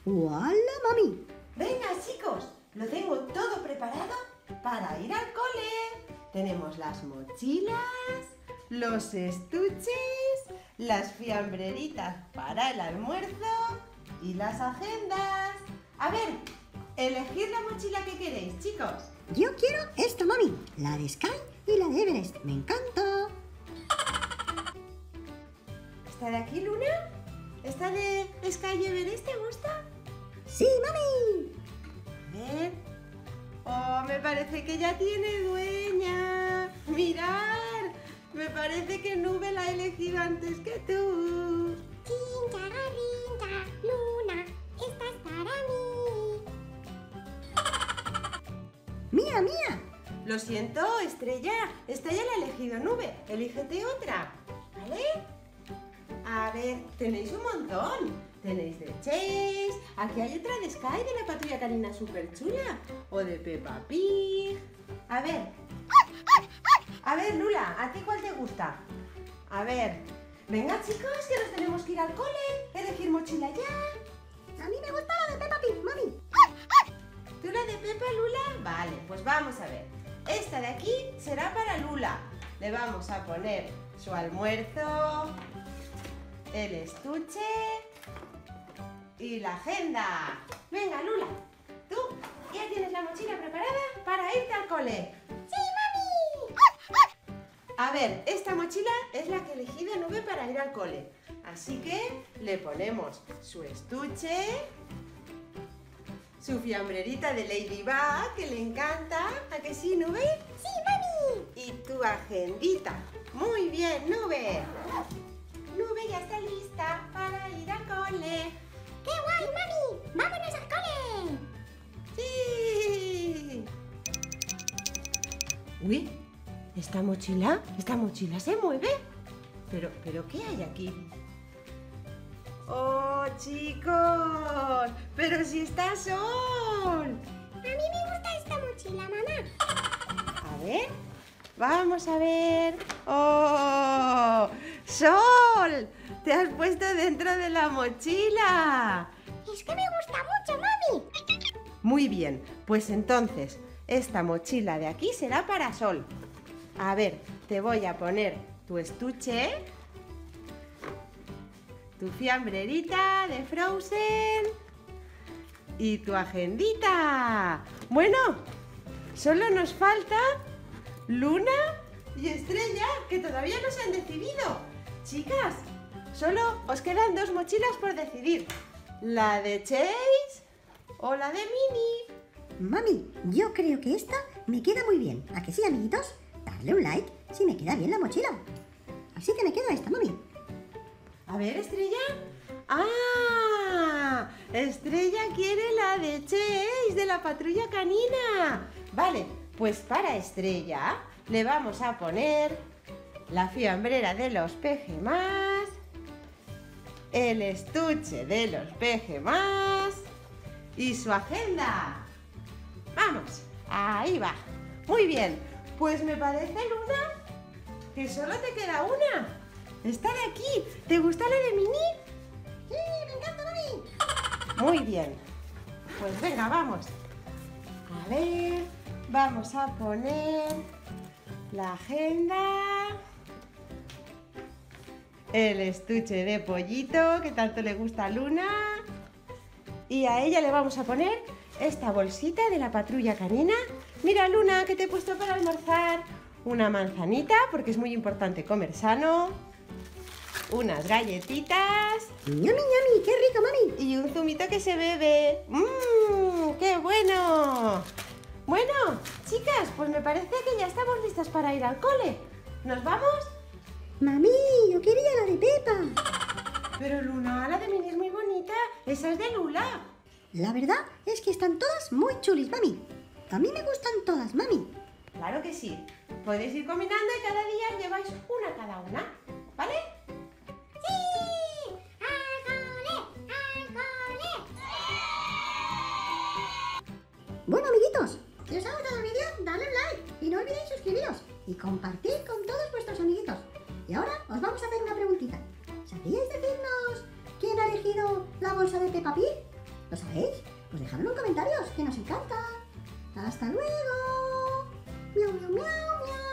¡Hola, mami! Venga, chicos, lo tengo todo preparado para ir al cole. Tenemos las mochilas, los estuches, las fiambreritas para el almuerzo y las agendas. A ver, elegid la mochila que queréis, chicos. Yo quiero esta, mami. La de Sky y la de Everest. ¡Me encanta! ¿Esta de aquí, Luna? ¿Esta de Sky y Everest te gusta? ¡Sí, mami! A ver. ¡Oh, me parece que ya tiene dueña! ¡Mirad! Me parece que Nube la ha elegido antes que tú. Chinchagarrincha, Luna, esta es para mí. ¡Mía, mía! Lo siento, Estrella. Esta ya la ha elegido Nube. Elígete otra. ¿Vale? A ver, tenéis un montón. Tenéis de Chase. Aquí hay otra de Sky, de la Patrulla Canina súper chula. O de Peppa Pig. A ver, Lula, ¿a ti cuál te gusta? A ver. Venga, chicos, que nos tenemos que ir al cole. Elegir mochila ya. A mí me gusta la de Peppa Pig, mami. ¿Tú la de Peppa, Lula? Vale, pues vamos a ver. Esta de aquí será para Lula. Le vamos a poner su almuerzo, el estuche y la agenda. Venga, Lula, tú ya tienes la mochila preparada para irte al cole. ¡Sí, mami! A ver, esta mochila es la que he elegido Nube para ir al cole. Así que le ponemos su estuche, su fiambrerita de Ladybug, que le encanta. ¿A que sí, Nube? ¡Sí, mami! Y tu agendita. Muy bien, Nube. Nube ya está lista para ir al cole. ¡Qué guay, mami! ¡Vámonos al cole! ¡Sí! Uy, esta mochila se mueve. ¿Pero qué hay aquí? ¡Oh, chicos! ¡Pero si está Sol! A mí me gusta esta mochila, mamá. A ver, vamos a ver. ¡Oh! ¡Sol! ¡Te has puesto dentro de la mochila! Es que me gusta mucho, mami. Muy bien, pues entonces esta mochila de aquí será para Sol. A ver, te voy a poner tu estuche, tu fiambrerita de Frozen y tu agendita. Bueno, solo nos falta Luna y Estrella, que todavía no se han decidido. Chicas, solo os quedan dos mochilas por decidir. ¿La de Chase o la de Minnie? Mami, yo creo que esta me queda muy bien. ¿A que sí, amiguitos? Darle un like si me queda bien la mochila. Así que me queda esta, mami. A ver, Estrella. ¡Ah! Estrella quiere la de Chase, de la Patrulla Canina. Vale, pues para Estrella le vamos a poner la fiambrera de los PG+, el estuche de los PG+, y su agenda. ¡Vamos! Ahí va. Muy bien. Pues me parece, Luna, que solo te queda una. Esta de aquí. ¿Te gusta la de Minnie? Sí, me encanta, mami. Muy bien. Pues venga, vamos. A ver, vamos a poner la agenda, el estuche de pollito, que tanto le gusta a Luna, y a ella le vamos a poner esta bolsita de la Patrulla Canina. Mira, Luna, que te he puesto para almorzar una manzanita, porque es muy importante comer sano, unas galletitas ¡Yummy, yummy! ¡Qué rico, mami! y un zumito que se bebe. ¡Mmm! ¡Qué bueno! Bueno, chicas, pues me parece que ya estamos listas para ir al cole. ¿Nos vamos? Mami, yo quería la de Peppa. Pero Luna, la de Minnie es muy bonita. Esa es de Lula. La verdad es que están todas muy chulis, mami. A mí me gustan todas, mami. Claro que sí. Podéis ir combinando y cada día lleváis una cada una. ¿Vale? ¡Sí! ¡Al cole! ¡Al cole! Bueno, amiguitos, si os ha gustado el vídeo, dadle un like y no olvidéis suscribiros y compartir con todos vuestros amiguitos. Y ahora os vamos a hacer una preguntita. ¿Sabríais decirnos quién ha elegido la bolsa de Peppa Pig? ¿Lo sabéis? Pues dejadlo en comentarios, que nos encanta. ¡Hasta luego! ¡Miau, miau, miau, miau!